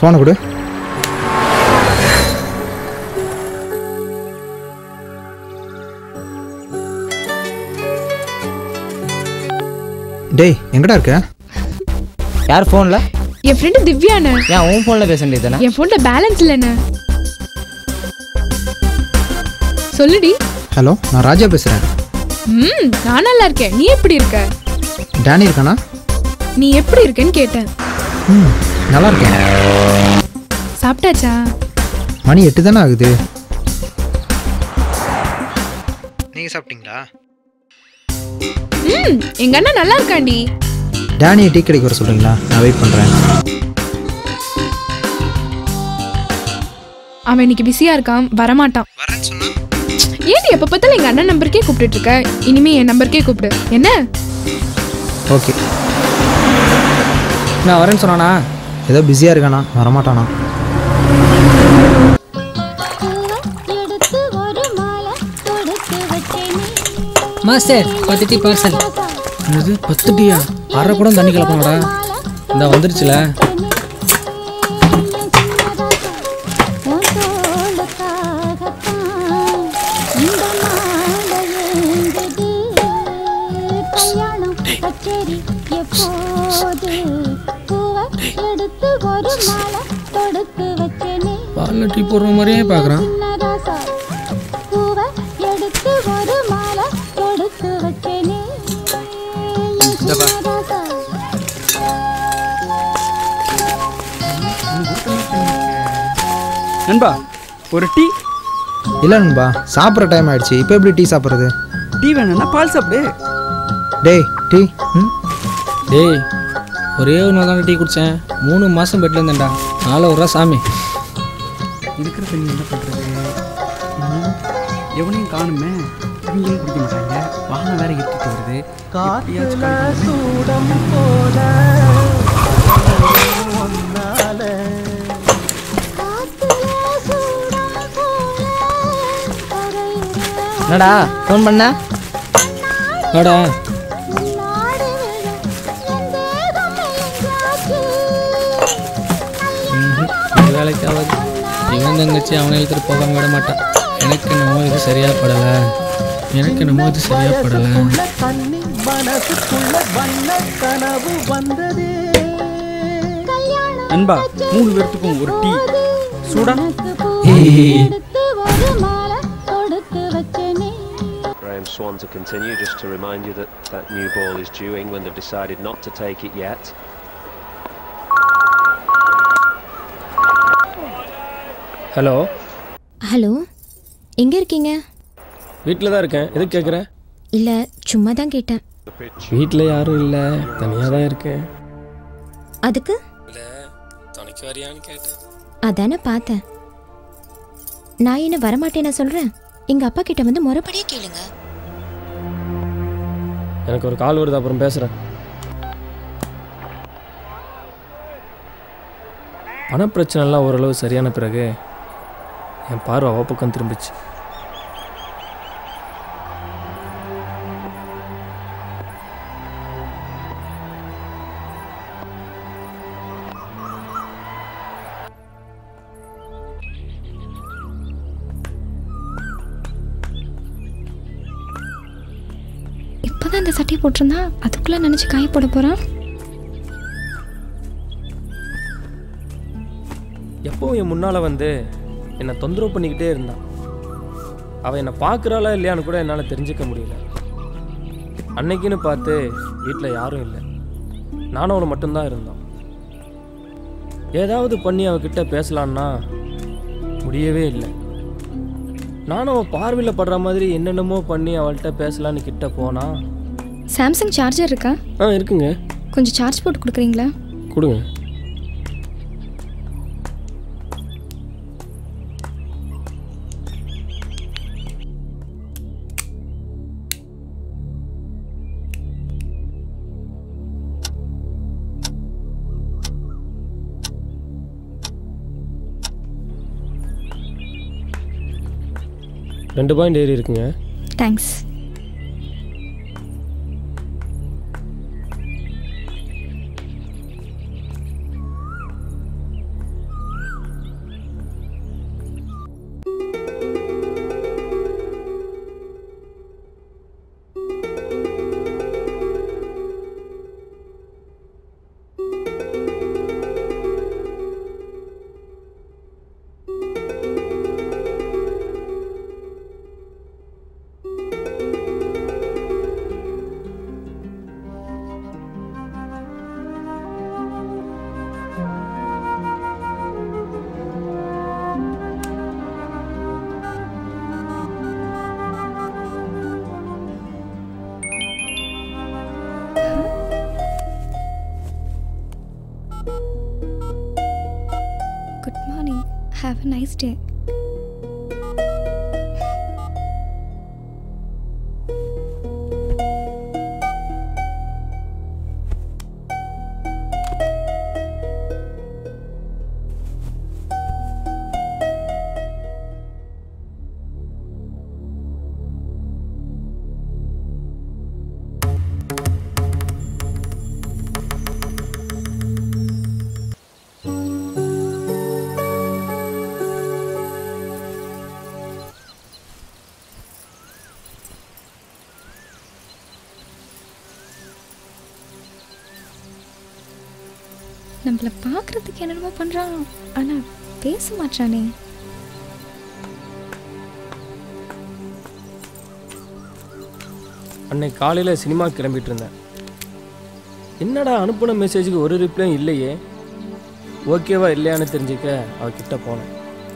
ஃபோனை கொடு. டேய் எங்கடா இருக்க? யார் ஃபோன்ல? என் ஃப்ரெண்ட் திவ்யாண்ணே. ஏன் உன் ஃபோன்ல பேச வேண்டியதானே? என் ஃபோன்ல பேலன்ஸ் இல்லைண்ணே. சொல்லுடி. ஹலோ, நான் ராஜா பேசுறேன். நான் நல்லா இருக்கேன். நீ எப்படி இருக்க? டேனி இருக்கானா? நீ எப்படி இருக்கேன்னு கேட்டேன். நல்லா இருக்கேன். சாப்பிட்டாச்சா? மணி 8 தானே ஆகுது. நீங்க சாப்பிட்டீங்களா? எங்க அண்ணா நல்லா இருக்காண்டி. டேனியை டீ கடைக்கு வர சொல்றீங்களா? நான் வெயிட் பண்றேன். அவன் இன்னைக்கு பிஸியா இருக்கான், வரமாட்டான். வரேன்னு சொன்னா ஏன் எப்ப பார்த்தாலும் எங்க அண்ணன் நம்பருக்கே கூப்பிட்டு இருக்க? இனிமே என் நம்பருக்கே கூப்பிடு. என்ன? ஓகே. நான் வரேன்னு சொன்னானா? ஏதோ பிஸியா இருக்கானா, வரமாட்டானா? Master 10 tea parcel. என்னது 10 டீயா? அரை கூட தண்ணி கலப்பங்கடா. இந்த வந்துருச்சுல. பால்ல டீ போடுற மாதிரியே பார்க்குறான். நண்பா ஒரு டீ. இல்லை நண்பா, சாப்பிட்ற டைம் ஆயிடுச்சு. இப்போ எப்படி டீ சாப்பிட்றது? டீ வேணும்னா பால் சாப்பிடு. டேய் டீ. டேய் ஒரே ஒரு நாள் தானே டீ குடித்தேன். 3 மாதம் பெட்டில் இருந்தேன்டா. 4 ரூபா சாமி. இருக்கிற தண்ணி என்ன பண்ணுறது? எவனையும் காணுமே. தண்ணியும் குடிக்க மாட்டாங்க. வாகனம் வேற எடுத்துட்டு வருது. என்னடா ஃபோன் பண்ண? வாடா. வேலைக்கு ஆகாது. இவன் தங்கச்சி அவனை இழுத்துட்டு போகாம விட மாட்டான். எனக்கு என்னமோ இது சரியா படலை. நண்பா 3 பேர்த்துக்கும் ஒரு டீ சூடா. Swan to continue, just to remind you that that new ball is due. England have decided not to take it yet. Hello. Hello, எங்கே இருக்கீங்க? வீட்டில் தான் இருக்கேன். எதுக்கு கேட்குற? இல்லை, சும்மா தான் கேட்டேன். வீட்டில் யாரும் இல்லை, தனியாக தான் இருக்கேன். அதுக்கு? இல்லை, துணைக்கு வரியான்னு கேட்டேன். அதானே பார்த்தேன். நான் என்ன வரமாட்டேன்னு சொல்கிறேன். எங்கள் அப்பா கிட்ட வந்து முறைப்படியே கேளுங்க. எனக்கு ஒரு கால் வருது, அப்புறம் பேசுகிறேன். பணப்பிரச்சனைலாம் ஓரளவு சரியான பிறகு என் பார்வை அவ பக்கம் திரும்பிச்சு. இப்போதான் இந்த சட்டையை போட்டிருந்தா அதுக்குள்ளே நினச்சி காய போட போகிறான். எப்பவும் என் முன்னால் வந்து என்னை தொந்தரவு பண்ணிக்கிட்டே இருந்தான். அவள் என்னை பார்க்குறாளா இல்லையான்னு கூட என்னால் தெரிஞ்சிக்க முடியல. அன்னைக்குன்னு பார்த்து வீட்டில் யாரும் இல்லை, நானும் அவளை மட்டும்தான் இருந்தோம். ஏதாவது பண்ணி அவகிட்ட பேசலான்னா முடியவே இல்லை. நானும் அவள் பார்வையில் படுற மாதிரி என்னென்னமோ பண்ணி அவள்கிட்ட பேசலான்னு கிட்ட போனா. சாம்சங் சார்ஜர் இருக்கா? இருக்குங்க. கொஞ்சம் சார்ஜ் போட்டு கொடுக்குறீங்களா? கொடுங்க. $2 ஏறி இருக்குங்க. தேங்க்ஸ். Nice day. நம்மள பார்க்கறதுக்கு என்னென்னமோ பண்ணுறான், ஆனால் பேச மாட்டானே. அன்னைக்கு காலையில் சினிமா கிளம்பிட்டு இருந்தேன். என்னடா அனுப்பின மெசேஜுக்கு ஒரு ரிப்ளையும் இல்லையே. ஓகேவா இல்லையான்னு தெரிஞ்சுக்க அவகிட்ட போனேன்.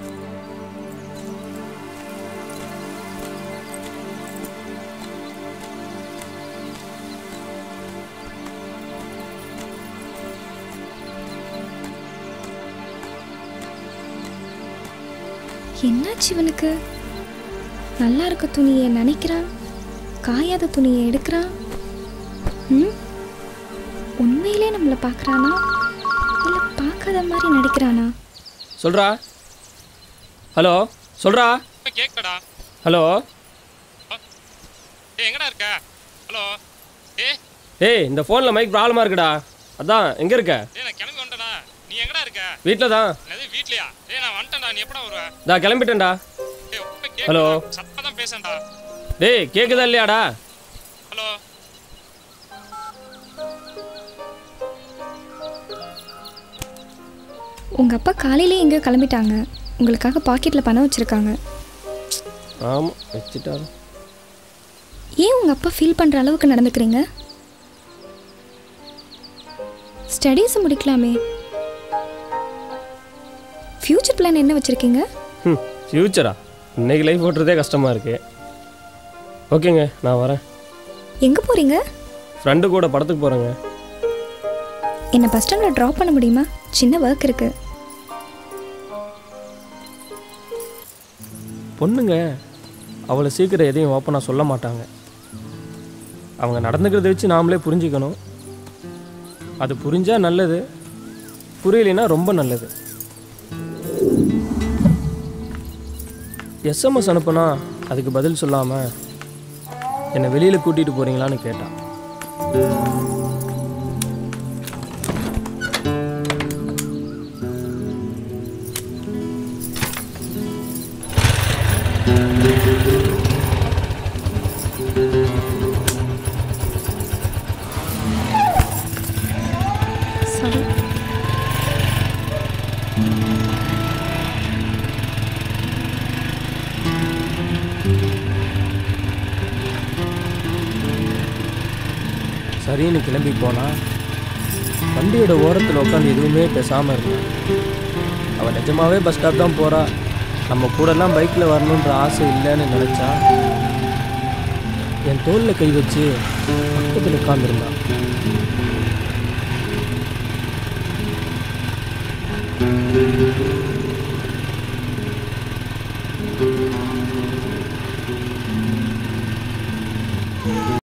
என்னாச்சு இவனுக்கு? நல்லா இருக்க துணியை நினைக்கிறான், காயாத துணியை எடுக்கிறான். உண்மையிலே நம்மளை பார்க்குறானா இல்லை பார்க்காத மாதிரி நடிக்கிறானா? சொல்றா. ஹலோ சொல்றா. கேக்குடா. ஹலோ எங்கடா இருக்க? ஹலோ ஏய் இந்த ஃபோனில் மைக் ப்ராப்ளமாக இருக்குடா. அதான் எங்கே இருக்க? நான் கிளம்பி வந்துட்டேனா. நீ எங்கடா இருக்க? வீட்டில் தான். வீட்லையா? நான் வந்துட்டேன்டா. நீ எப்படா வருவ? நான் கிளம்பிட்டேன்டா. ஹலோ சத்தமா தான் பேசேன்டா. டேய் கேக்குதா இல்லையாடா? ஹலோ உங்கள் அப்பா காலையிலே எங்கேயோ கிளம்பிட்டாங்க. உங்களுக்காக பாக்கெட்டில் பணம் வச்சுருக்காங்க. ஆமாம் வச்சுட்டாரு. ஏன் உங்கள் அப்பா ஃபீல் பண்ணுற அளவுக்கு நடந்துக்கிறீங்க? ஸ்டடீஸை முடிக்கலாமே. ஃப்யூச்சர் பிளான் என்ன வச்சுருக்கீங்க? ஃப்யூச்சரா? இன்னைக்கு லைஃப் ஓட்டுறதே கஷ்டமாக இருக்கு. ஓகேங்க நான் வரேன். எங்கே போகிறீங்க? ஃப்ரெண்டு கூட படத்துக்கு போகிறேங்க. என்னை பஸ் ஸ்டாண்டில் ட்ராப் பண்ண முடியுமா? சின்ன ஒர்க் இருக்கு. பொண்ணுங்க அவளை சீக்கிரம் எதையும் ஓப்பனாக சொல்ல மாட்டாங்க. அவங்க நடந்துக்கிறத வச்சு நாமளே புரிஞ்சுக்கணும். அது புரிஞ்சால் நல்லது, புரியலைன்னா ரொம்ப நல்லது. எஸ்எம்எஸ் அனுப்புனா அதுக்கு பதில் சொல்லாமல் என்னை வெளியில் கூட்டிகிட்டு போகிறீங்களான்னு கேட்டான். சரின்னு கிளம்பி போனால் வண்டியோட ஓரத்தில் உட்காந்து எதுவுமே பேசாமல் இருந்தான். அவள் நிஜமாகவே பஸ் ஸ்டாப் தான் போகிறா, நம்ம கூடலாம் பைக்கில் வரணுன்ற ஆசை இல்லைன்னு நினச்சா என் தோளில் கை வச்சு பக்கத்தில் உட்காந்துருந்தான்.